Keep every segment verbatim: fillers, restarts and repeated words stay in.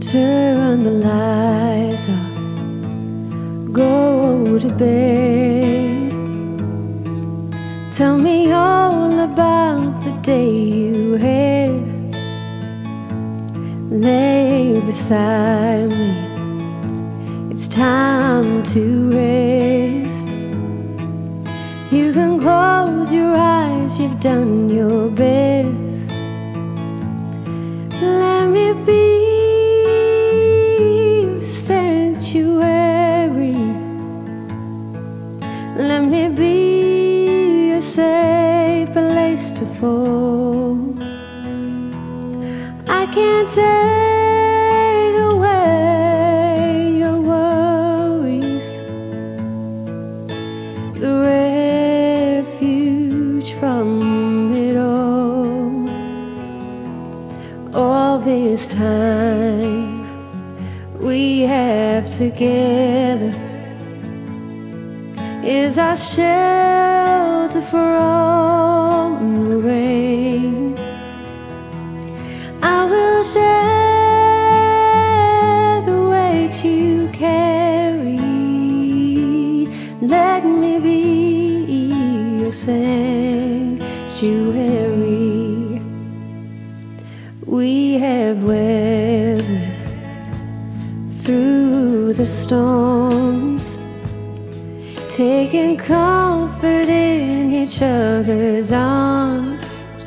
Turn the lights off, go to bed. Tell me all about the day you had. Lay beside me, it's time to rest. You can close your eyes, you've done your best. Let me be your sanctuary. Let me be a safe place to fall. I can't take away your worries, the refuge from it all. All this time we have together is our shelter from the rain. I will share the weight you carry. Let me be your sanctuary. We have weathered through the storms, taking comfort in each other's arms.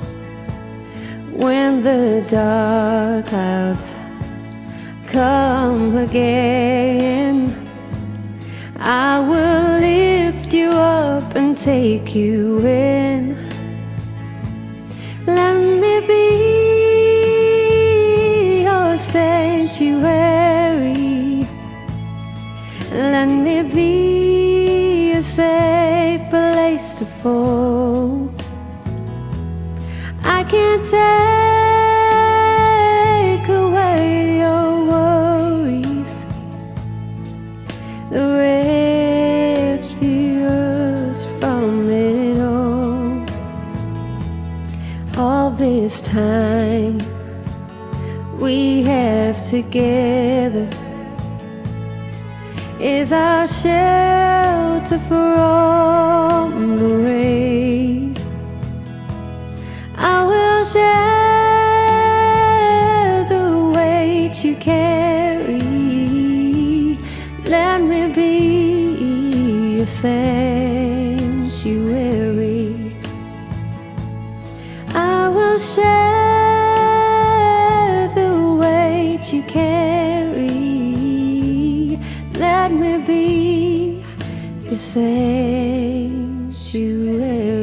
When the dark clouds come again, I will lift you up and take you in. Let me be your sanctuary. Let me be a safe place to fall. I can't take away your worries, the refuge from it all. All this time we have together is our shelter from the rain. I will share the weight you carry. Let me be your sanctuary. I will share the weight you carry. Let me be your sanctuary.